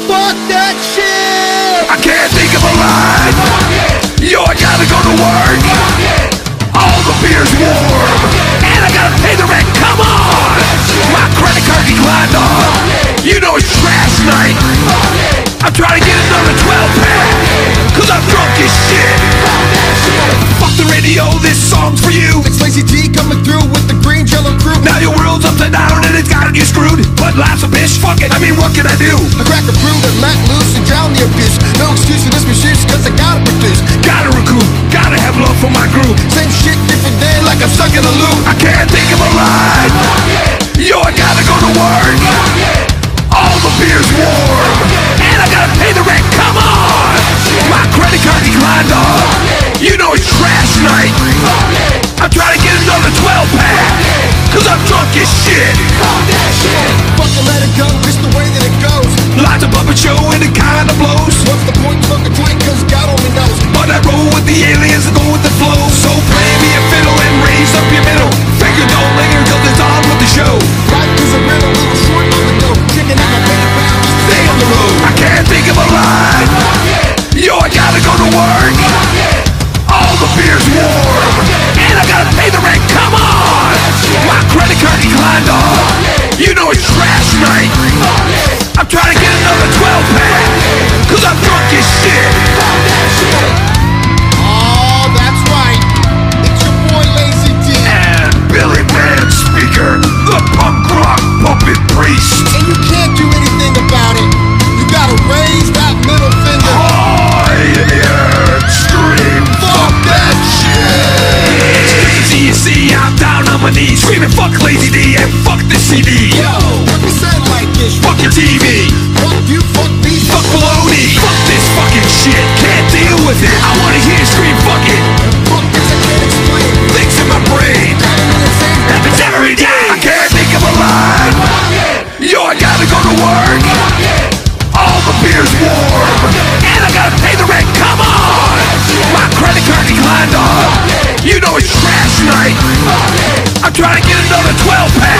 Fuck that shit! I can't think of a line. Yo, I gotta go to work. All the beer's warm, and I gotta pay the rent, come on! My credit card declined off. You know it's trash night. I'm trying to get another 12-pack, cause I'm drunk as shit. Fuck the radio, this song's for you. It's Lazy D coming through with the green jello crew. Now your world's upside down and it's got you screwed. But life's a bitch, fuck it, I mean what can I do? I crack a brew and let loose and drown the abyss. No excuse for this machine, cause I gotta produce. Gotta recoup, gotta have love for my group. Same shit, different day, like I'm stuck in a loop. I can't think of a line. Yo, I gotta go to work. All the beer's warm, and I gotta pay the rent, come on! My credit card declined off. You know it's trash night. I'm trying to get another 12-pack, cause I'm drunk as shit. Fucking let it go, just the way that it goes. Lights a puppet show and it kinda blows. What's the point of a drink, cause God only knows. But I roll with the aliens and go with the flow. So play me a fiddle and raise up your middle. Finger don't linger till it's on with the show. Life is a riddle, little short on the dough. Chicken out my bank account, Stay on the road. I can't think of a line. Yo, I gotta go to work. All the beer's warm, and I gotta pay the rent, come on! My credit card declined off. You know it's trash night. I'm trying to get another 12-pack, cause I'm drunk as shit. oh, that's right. It's your boy Lazy D. And Billy Man Speaker, the punk rock puppet priest. And you can't do anything about it. You gotta raise that middle finger. High in the air, scream, fuck that shit. It's crazy, you see, I'm down on my knees, screaming fuck Lazy D and fuck this CD. Yo, represent like this. Fuck your TV, Fuck you, fuck me, fuck baloney, fuck this fucking shit, can't deal with it. I wanna hear you scream fuck it. fuck this, I can't explain. Things in my brain, happens every day. I can't think of a line. Yo, I gotta go to work. All the beer's warm, and I gotta pay the rent, come on! My credit card declined off. You know it's trash night. I'm trying to get another 12-pack,